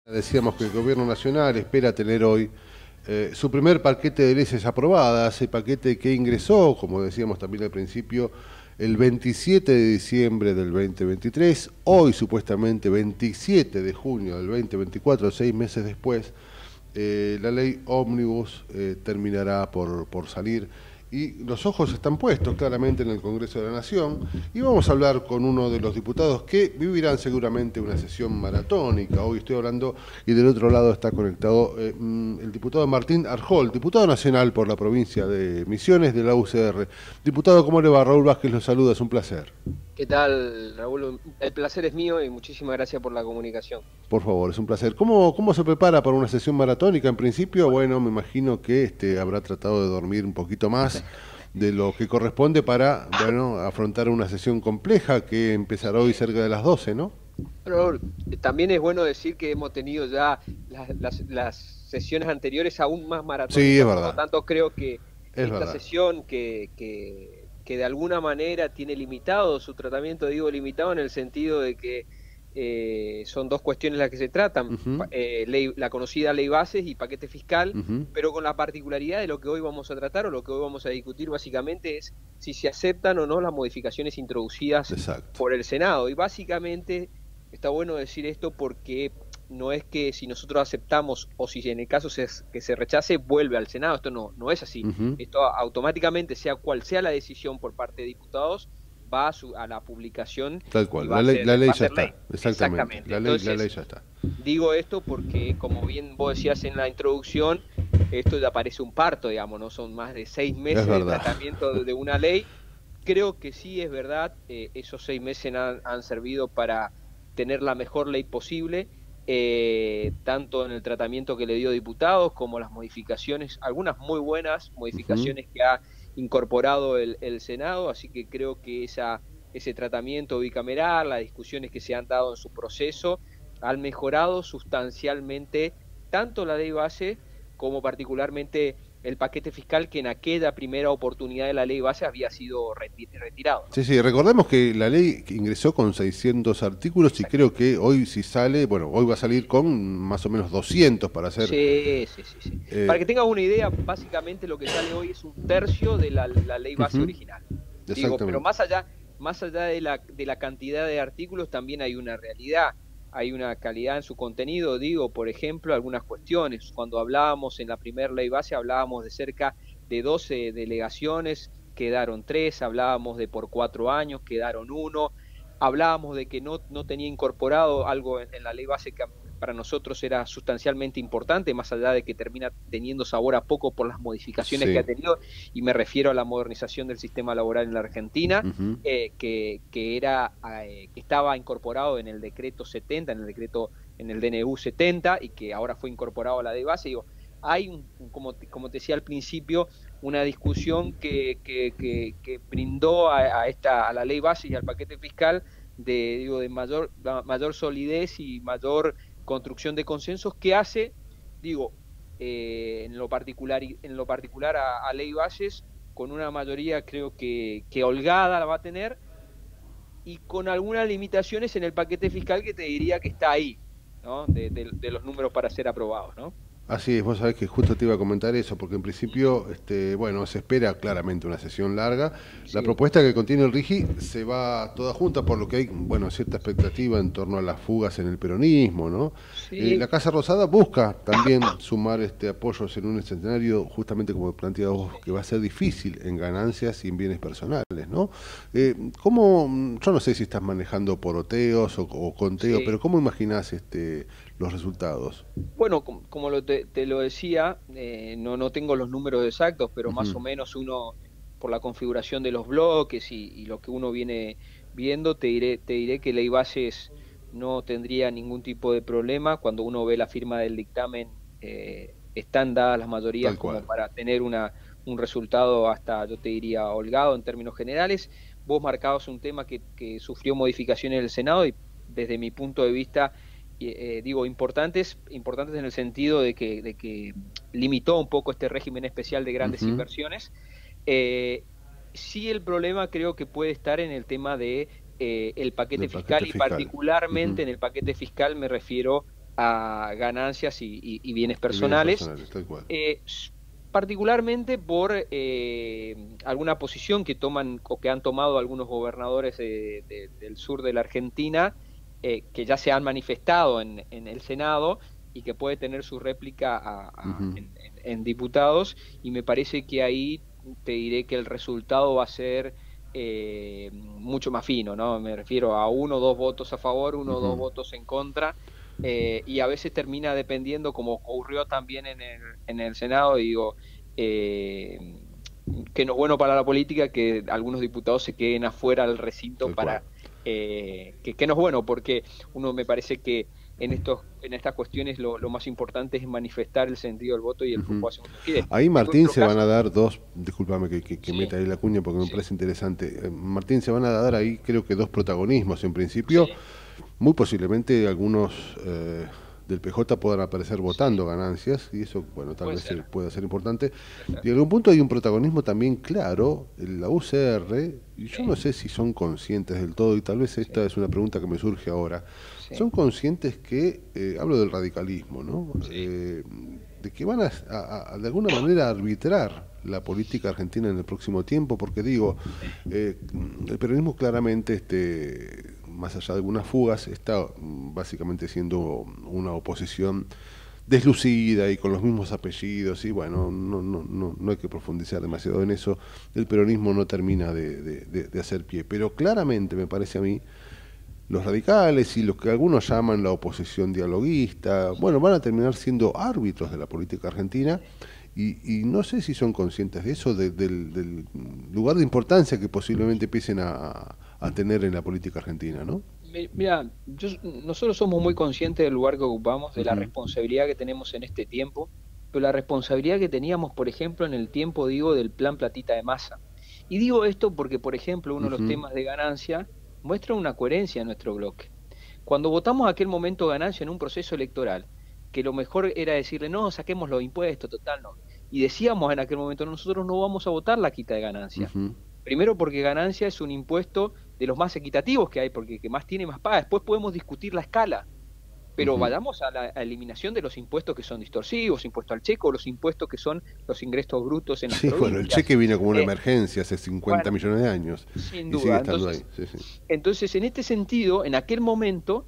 Decíamos que el Gobierno Nacional espera tener hoy su primer paquete de leyes aprobadas, el paquete que ingresó, como decíamos también al principio, el 27 de diciembre del 2023, hoy supuestamente 27 de junio del 2024, 6 meses después, la ley Ómnibus terminará por salir y los ojos están puestos claramente en el Congreso de la Nación y vamos a hablar con uno de los diputados que vivirán seguramente una sesión maratónica. Hoy estoy hablando y del otro lado está conectado el diputado Martín Arjol, diputado nacional por la provincia de Misiones de la UCR. Diputado, ¿cómo le va? Raúl Vázquez los saluda, es un placer. ¿Qué tal, Raúl? El placer es mío y muchísimas gracias por la comunicación. Por favor, es un placer. ¿Cómo se prepara para una sesión maratónica? En principio, bueno, me imagino que habrá tratado de dormir un poquito más de lo que corresponde para, bueno, afrontar una sesión compleja que empezará hoy cerca de las 12, ¿no? Raúl, también es bueno decir que hemos tenido ya las sesiones anteriores aún más maratónicas. Sí, es Por lo verdad. tanto, creo que Es esta verdad. sesión que de alguna manera tiene limitado su tratamiento, digo limitado en el sentido de que son dos cuestiones las que se tratan, Ujú, la conocida ley bases y paquete fiscal, ujú. pero con la particularidad de lo que hoy vamos a tratar o lo que hoy vamos a discutir básicamente es si se aceptan o no las modificaciones introducidas Exacto. por el Senado. Y básicamente está bueno decir esto porque no es que si nosotros aceptamos o si en el caso que se rechace vuelve al Senado, esto no es así. Ujú. Esto automáticamente, sea cual sea la decisión por parte de diputados, va a la publicación Tal y cual. La ley va a ya ser ley. está. Exactamente. Exactamente. La ley Entonces, ya está. digo esto porque, como bien vos decías en la introducción, esto ya parece un parto, digamos, ¿no? Son más de 6 meses Es de verdad. tratamiento de una ley. Creo que sí es verdad, esos 6 meses han servido para tener la mejor ley posible, tanto en el tratamiento que le dio diputados como las modificaciones, algunas muy buenas Ujú. modificaciones que ha incorporado el Senado, así que creo que ese tratamiento bicameral, las discusiones que se han dado en su proceso, han mejorado sustancialmente tanto la ley base como particularmente el paquete fiscal que en aquella primera oportunidad de la ley base había sido retirado, ¿no? Sí, sí, recordemos que la ley que ingresó con 600 artículos y creo Exactamente. que hoy si sale, bueno, hoy va a salir con más o menos 200 para hacer... Sí, sí, sí, sí. Para eh, que tengas una idea, básicamente lo que sale hoy es un tercio de la ley base ujú, original. Digo, pero exactamente. más allá de la cantidad de artículos, también hay una realidad, hay una calidad en su contenido. Digo, por ejemplo, algunas cuestiones. Cuando hablábamos en la primera ley base, hablábamos de cerca de 12 delegaciones, quedaron 3, hablábamos de por 4 años, quedaron 1, hablábamos de que no tenía incorporado algo en la ley base que para nosotros era sustancialmente importante, más allá de que termina teniendo sabor a poco por las modificaciones que ha Sí. tenido, y me refiero a la modernización del sistema laboral en la Argentina, Ujú. que estaba incorporado en el decreto 70, en el DNU 70, y que ahora fue incorporado a la de base. Digo, hay, como te decía al principio, una discusión que brindó a la ley base y al paquete fiscal de mayor solidez y mayor construcción de consensos que hace, digo, en lo particular a ley bases, con una mayoría creo que holgada la va a tener, y con algunas limitaciones en el paquete fiscal que te diría que está ahí, ¿no? De los números para ser aprobados, ¿no? Así es, vos sabés que justo te iba a comentar eso, porque en principio, bueno, se espera claramente una sesión larga. La Sí, propuesta que contiene el RIGI se va toda junta, por lo que hay, bueno, cierta expectativa en torno a las fugas en el peronismo, ¿no? La sí, Casa Rosada busca también sumar apoyos en un escenario, justamente como planteado vos, que va a ser difícil en ganancias y en bienes personales, ¿no? Yo no sé si estás manejando poroteos o conteos, pero sí. ¿cómo imaginás los resultados? Bueno, como te lo decía, no tengo los números exactos, pero más Ujú. o menos uno, por la configuración de los bloques y lo que uno viene viendo, te diré que ley bases no tendría ningún tipo de problema. Cuando uno ve la firma del dictamen, están dadas las mayorías Tal como cual. para tener un resultado hasta, yo te diría, holgado en términos generales. Vos marcabas un tema que sufrió modificaciones en el Senado y desde mi punto de vista, digo, importantes en el sentido de que limitó un poco este régimen especial de grandes Ujú. inversiones. Eh, sí, el problema creo que puede estar en el tema de el paquete Del fiscal, paquete y fiscal. Ujú. particularmente en el paquete fiscal me refiero a ganancias y bienes Y bienes personales, personales, tal cual. particularmente por alguna posición que toman o que han tomado algunos gobernadores del sur de la Argentina, que ya se han manifestado en el Senado y que puede tener su réplica Ujú. en diputados, y me parece que ahí te diré que el resultado va a ser mucho más fino, ¿no? Me refiero a 1 o 2 votos a favor, 1 o 2 votos en contra, y a veces termina dependiendo, como ocurrió también en el Senado, digo, eh, que no es bueno para la política que algunos diputados se queden afuera del recinto Tal cual. para que no es bueno, porque uno me parece que en estas cuestiones lo más importante es manifestar el sentido del voto y el Ujú. fútbol hace uno quiere. Ahí En Martín nuestro se van a caso, dar dos, discúlpame que sí, meta ahí la cuña porque me sí, parece interesante. Martín se van a dar ahí creo que dos protagonismos. En sí, principio, muy posiblemente algunos del PJ puedan aparecer sí, votando ganancias y eso, bueno, tal puede vez ser, pueda ser importante. puede ser, Y en algún punto hay un protagonismo también claro en la UCR, y yo no sí, sé si son conscientes del todo, y tal vez esta sí, es una pregunta que me surge ahora. Son sí, conscientes que, hablo del radicalismo, ¿no? sí, De que van de alguna manera arbitrar la política argentina en el próximo tiempo, porque digo, el peronismo claramente, más allá de algunas fugas, está básicamente siendo una oposición deslucida y con los mismos apellidos, y bueno, no hay que profundizar demasiado en eso. El peronismo no termina de hacer pie, pero claramente me parece a mí los radicales y los que algunos llaman la oposición dialoguista, bueno, van a terminar siendo árbitros de la política argentina, y no sé si son conscientes de eso, del lugar de importancia que posiblemente empiecen a tener en la política argentina, ¿no? Mira, nosotros somos muy conscientes del lugar que ocupamos, de la Ujú, responsabilidad que tenemos en este tiempo, pero la responsabilidad que teníamos, por ejemplo, en el tiempo, digo, del plan Platita de Masa. Y digo esto porque, por ejemplo, uno de los ujú, temas de ganancia muestra una coherencia en nuestro bloque. Cuando votamos aquel momento ganancia en un proceso electoral, que lo mejor era decirle, no, saquemos los impuestos, total, no. Y decíamos en aquel momento, nosotros no vamos a votar la quita de ganancia. ujú, Primero porque ganancia es un impuesto de los más equitativos que hay, porque el que más tiene más paga. Después podemos discutir la escala, pero ujú. vayamos a la eliminación de los impuestos que son distorsivos, impuesto al checo, los impuestos que son los ingresos brutos en las Sí, bueno, el provincias. cheque vino como una Eh, emergencia hace 50 bueno, millones de años sin y sigue duda. estando ahí. Sí, sí. Entonces, en este sentido, en aquel momento,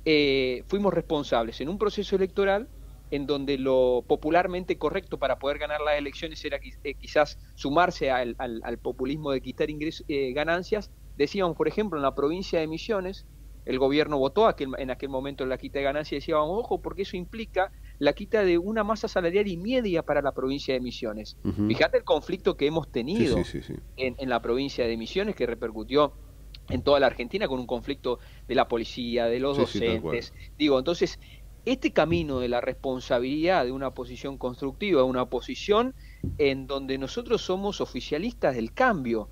fuimos responsables en un proceso electoral en donde lo popularmente correcto para poder ganar las elecciones era quizás sumarse al populismo de quitar ganancias. Decíamos, por ejemplo, en la provincia de Misiones, el gobierno votó en aquel momento la quita de ganancias y decíamos, ojo, porque eso implica la quita de una masa salarial y media para la provincia de Misiones. Ujú. Fíjate el conflicto que hemos Sí, sí, tenido sí, sí. en la provincia de Misiones, que repercutió en toda la Argentina con un conflicto de la policía, de los Sí, sí, tal cual. docentes. Digo, entonces, este camino de la responsabilidad de una posición constructiva, una posición en donde nosotros somos oficialistas del cambio,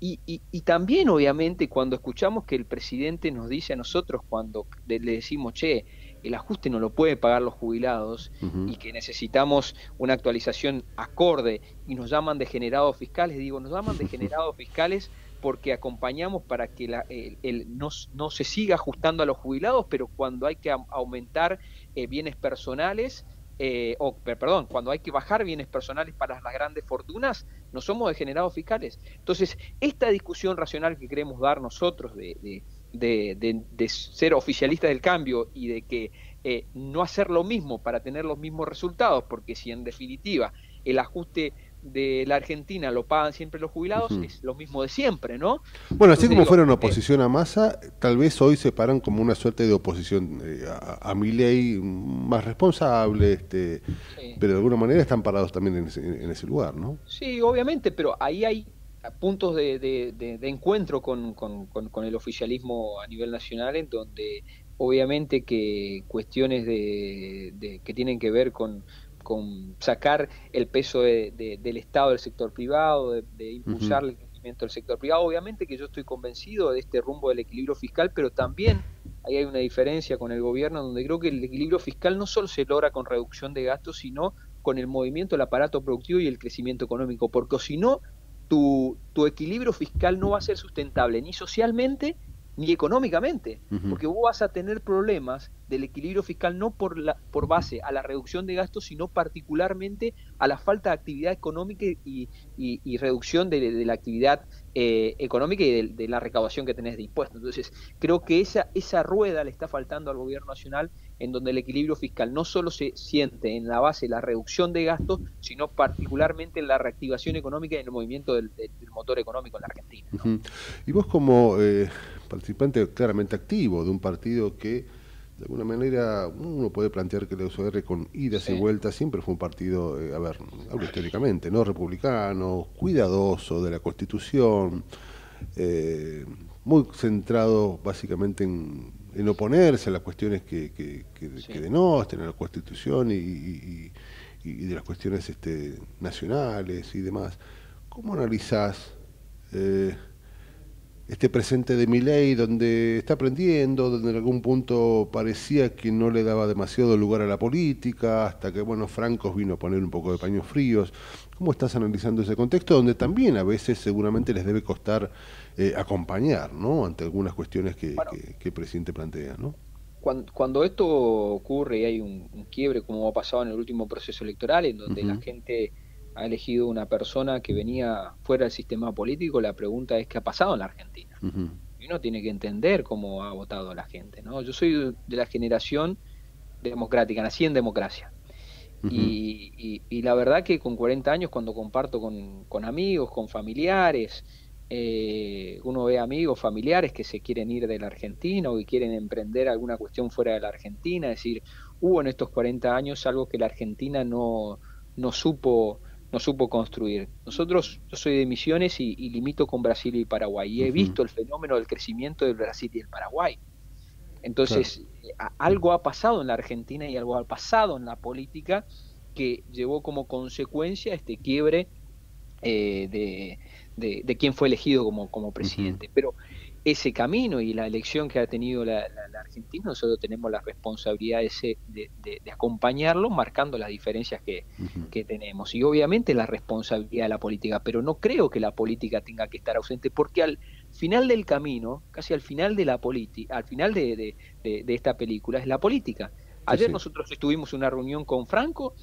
y también obviamente cuando escuchamos que el presidente nos dice a nosotros, cuando le decimos, che, el ajuste no lo puede pagar los jubilados Ujú, y que necesitamos una actualización acorde y nos llaman degenerados fiscales, digo, nos llaman degenerados fiscales porque acompañamos para que no se siga ajustando a los jubilados, pero cuando hay que aumentar bienes personales, perdón, cuando hay que bajar bienes personales para las grandes fortunas, no somos degenerados fiscales. Entonces, esta discusión racional que queremos dar nosotros de ser oficialistas del cambio y de que no hacer lo mismo para tener los mismos resultados, porque si en definitiva el ajuste de la Argentina lo pagan siempre los jubilados, ujú. es lo mismo de siempre, ¿no? Bueno, así Entonces como digo, fueron oposición a Massa, tal vez hoy se paran como una suerte de oposición a Milei más responsable, sí, pero de alguna manera están parados también en ese lugar, ¿no? sí, obviamente, pero ahí hay puntos de encuentro con el oficialismo a nivel nacional, en donde obviamente que cuestiones que tienen que ver con sacar el peso del Estado del sector privado, de Ujú, impulsar el crecimiento del sector privado, obviamente que yo estoy convencido de este rumbo del equilibrio fiscal, pero también ahí hay una diferencia con el gobierno, donde creo que el equilibrio fiscal no solo se logra con reducción de gastos, sino con el movimiento del aparato productivo y el crecimiento económico, porque si no, tu equilibrio fiscal no va a ser sustentable ni socialmente ni económicamente, Ujú, porque vos vas a tener problemas del equilibrio fiscal no por base a la reducción de gastos, sino particularmente a la falta de actividad económica y reducción de la actividad económica y de la recaudación que tenés de impuestos. Entonces, creo que esa rueda le está faltando al gobierno nacional, en donde el equilibrio fiscal no solo se siente en la base de la reducción de gastos, sino particularmente en la reactivación económica y en el movimiento del motor económico en la Argentina, ¿no? ujú. Y vos como participante claramente activo de un partido que de alguna manera uno puede plantear que la UCR con idas y Sí, vueltas siempre fue un partido, a ver, hablo históricamente, ¿no? Republicano, cuidadoso de la Constitución, eh, muy centrado básicamente en oponerse a las cuestiones que sí. denosten a la Constitución y de las cuestiones nacionales y demás. ¿Cómo analizás eh, este presente de Milei, donde está aprendiendo, donde en algún punto parecía que no le daba demasiado lugar a la política, hasta que, bueno, Francos vino a poner un poco de paños fríos? ¿Cómo estás analizando ese contexto, donde también a veces seguramente les debe costar acompañar, ¿no? Ante algunas cuestiones Bueno, que el presidente plantea, ¿no? cuando esto ocurre y hay un quiebre, como ha pasado en el último proceso electoral, en donde la Ujú, gente ha elegido una persona que venía fuera del sistema político, la pregunta es qué ha pasado en la Argentina. ujú, Y uno tiene que entender cómo ha votado la gente, ¿no? Yo soy de la generación democrática, nací en democracia. ujú. Y la verdad que con 40 años, cuando comparto con amigos, con familiares, uno ve amigos, familiares que se quieren ir de la Argentina o que quieren emprender alguna cuestión fuera de la Argentina, es decir, hubo en estos 40 años algo que la Argentina no supo, no supo construir. Yo soy de Misiones y limito con Brasil y Paraguay, y he Ujú, visto el fenómeno del crecimiento del Brasil y el Paraguay. claro. Entonces, algo ha pasado en la Argentina y algo ha pasado en la política que llevó como consecuencia este quiebre de quién fue elegido como Ujú, presidente. Pero ese camino y la elección que ha tenido la Argentina, nosotros tenemos la responsabilidad de acompañarlo, marcando las diferencias ujú. que tenemos. Y obviamente la responsabilidad de la política, pero no creo que la política tenga que estar ausente, porque al final del camino, casi al final de la política, al final de esta película, es la política. Sí, Ayer sí. nosotros estuvimos en una reunión con Franco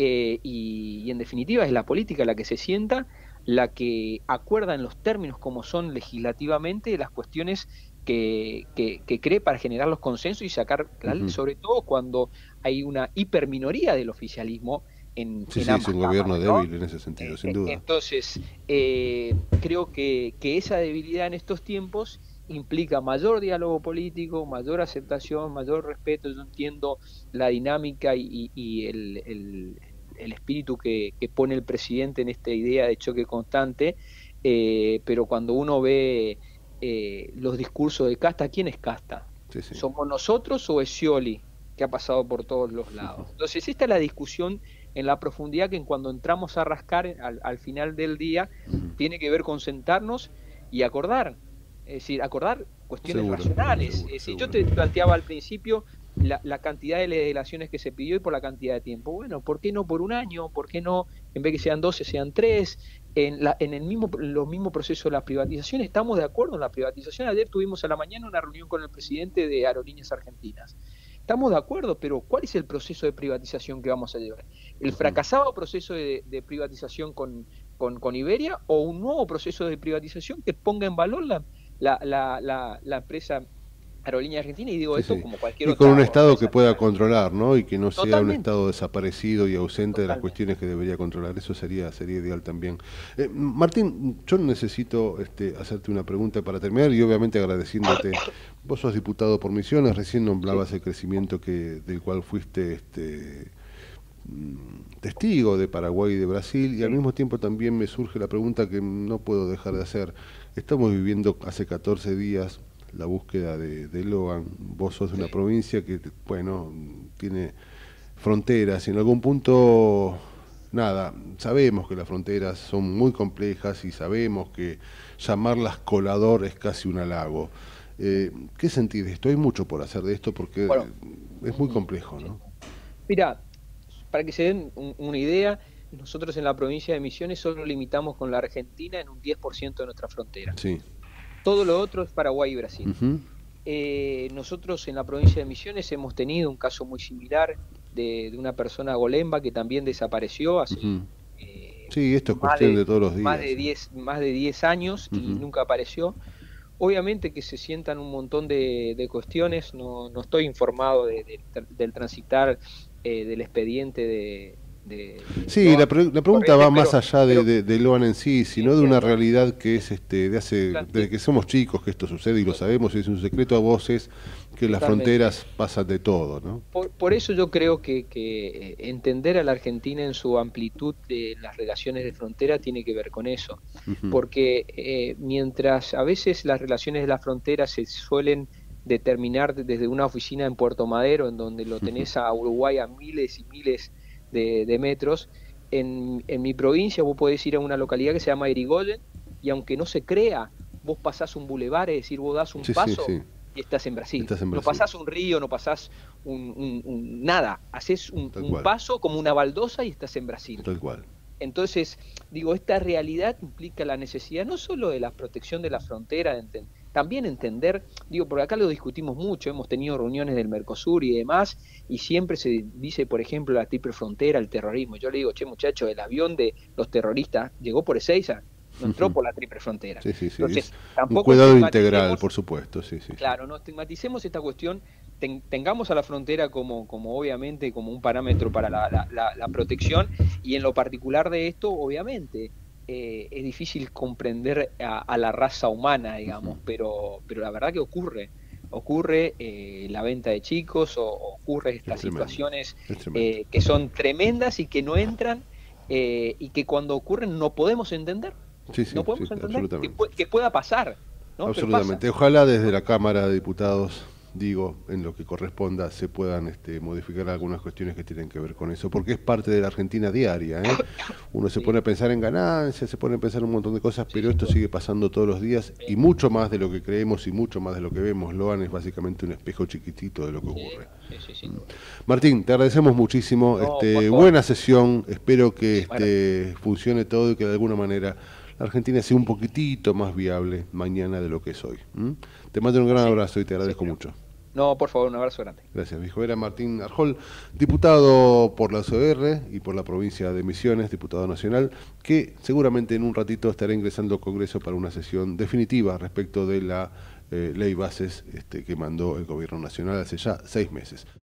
y en definitiva es la política la que se sienta, la que acuerda en los términos como son legislativamente las cuestiones que cree para generar los consensos y sacar, Ujú. sobre todo cuando hay una hiperminoría del oficialismo Sí, en sí, es ambas un gobierno cámaras, ¿no? débil en ese sentido, sin duda. Entonces, creo que esa debilidad en estos tiempos implica mayor diálogo político, mayor aceptación, mayor respeto. Yo entiendo la dinámica y el espíritu que pone el presidente en esta idea de choque constante, pero cuando uno ve los discursos de casta, ¿quién es casta? Sí, sí. ¿Somos nosotros o es Scioli, que ha pasado por todos los lados? Entonces, esta es la discusión en la profundidad que cuando entramos a rascar al final del día, Ujú. tiene que ver con sentarnos y acordar, es decir, acordar cuestiones Seguro, racionales. Es seguro, decir, yo seguro. te planteaba al principio la cantidad de legislaciones que se pidió y por la cantidad de tiempo. Bueno, ¿por qué no por un año? ¿Por qué no, en vez que sean 12, sean 3? En el mismo, los mismos procesos de la privatización, estamos de acuerdo en la privatización. Ayer tuvimos a la mañana una reunión con el presidente de Aerolíneas Argentinas. Estamos de acuerdo, pero ¿cuál es el proceso de privatización que vamos a llevar? ¿El Ujú. fracasado proceso de privatización con Iberia o un nuevo proceso de privatización que ponga en valor la empresa Aerolínea Argentina? Y digo Sí, esto sí. como cualquier Y con un otra Estado que empresa pueda nacional. controlar, ¿no? Y que no sea un Totalmente, Estado desaparecido y ausente de las totalmente. cuestiones que debería controlar. Eso sería ideal también. Martín, yo necesito hacerte una pregunta para terminar y obviamente agradeciéndote. Vos sos diputado por Misiones, recién Sí, nombrabas el crecimiento del cual fuiste testigo de Paraguay y de Brasil, y al sí, mismo tiempo también me surge la pregunta que no puedo dejar de hacer. Estamos viviendo hace 14 días la búsqueda de Logan. Vos sos de una sí. provincia que, bueno, tiene fronteras y en algún punto, nada, sabemos que las fronteras son muy complejas y sabemos que llamarlas colador es casi un halago. ¿Qué sentís de esto? Hay mucho por hacer de esto porque Bueno, es muy complejo, sí. ¿no? Mira, para que se den una idea, nosotros en la provincia de Misiones solo limitamos con la Argentina en un 10% de nuestra frontera. Sí. Todo lo otro es Paraguay y Brasil. Ujú, Nosotros en la provincia de Misiones hemos tenido un caso muy similar de una persona golemba que también desapareció hace ujú. eh, Sí, esto es más cuestión de, de todos los más días. de 10, más de 10 años y Ujú, nunca apareció. Obviamente que se sientan un montón de cuestiones, no estoy informado del transitar del expediente de sí, Loan la pregunta Corrientes, va más allá pero de Loan en sí, sino de una entiendo. realidad que es desde Plantea- que somos chicos que esto sucede y lo sabemos, y es un secreto a voces que en las Totalmente. fronteras pasan de todo, ¿no? Por eso yo creo que entender a la Argentina en su amplitud de las relaciones de frontera tiene que ver con eso, Ujú, porque mientras a veces las relaciones de la frontera se suelen determinar desde una oficina en Puerto Madero, en donde lo ujú. tenés a Uruguay a miles y miles de metros, en mi provincia vos podés ir a una localidad que se llama Irigoyen y aunque no se crea, vos pasás un bulevar, es decir, vos das un Sí, sí, paso sí. y estás en Brasil. Estás en No Brasil, pasás un río, no pasás nada, haces tal un cual, paso como una baldosa y estás en Brasil. tal cual. Entonces, digo, esta realidad implica la necesidad no solo de la protección de la frontera, también entender, digo, porque acá lo discutimos mucho, hemos tenido reuniones del Mercosur y demás, y siempre se dice, por ejemplo, la triple frontera, el terrorismo. Yo le digo, che, muchacho, el avión de los terroristas llegó por Ezeiza, no entró Ujú. por la triple frontera. Sí, sí, sí. Entonces, Es un tampoco cuidado integral, estigmaticemos. por supuesto, sí, sí, sí. Claro, no estigmaticemos esta cuestión, tengamos a la frontera como obviamente como un parámetro para la protección y en lo particular de esto, obviamente, es difícil comprender a la raza humana, Ujú. digamos, pero la verdad que ocurre la venta de chicos o ocurre Es estas tremendo, situaciones es tremendo. que son tremendas y que no entran y que cuando ocurren no podemos entender, Sí, sí, no sí, podemos entender absolutamente. que pueda pasar, ¿no? Pero pasa. Absolutamente. Ojalá desde la Cámara de Diputados, digo, en lo que corresponda, se puedan modificar algunas cuestiones que tienen que ver con eso, porque es parte de la Argentina diaria, ¿eh? Uno se pone Sí, a pensar en ganancias, se pone a pensar en un montón de cosas, sí, pero sin esto duda. sigue pasando todos los días y Sí, mucho más de lo que creemos y mucho más de lo que vemos. Loan es básicamente un espejo chiquitito de lo que sí, ocurre. sí, sí, sin duda. Martín, te agradecemos muchísimo. No, por favor, Buena sesión. Espero que muchísimas gracias. funcione todo y que de alguna manera la Argentina sea un poquitito más viable mañana de lo que es hoy. ¿M? Te mando un gran Así, abrazo y te así agradezco espero. mucho. No, por favor, un abrazo grande. Gracias, viejo. Era Martín Arjol, diputado por la UCR y por la provincia de Misiones, diputado nacional, que seguramente en un ratito estará ingresando al Congreso para una sesión definitiva respecto de la ley bases que mandó el gobierno nacional hace ya 6 meses.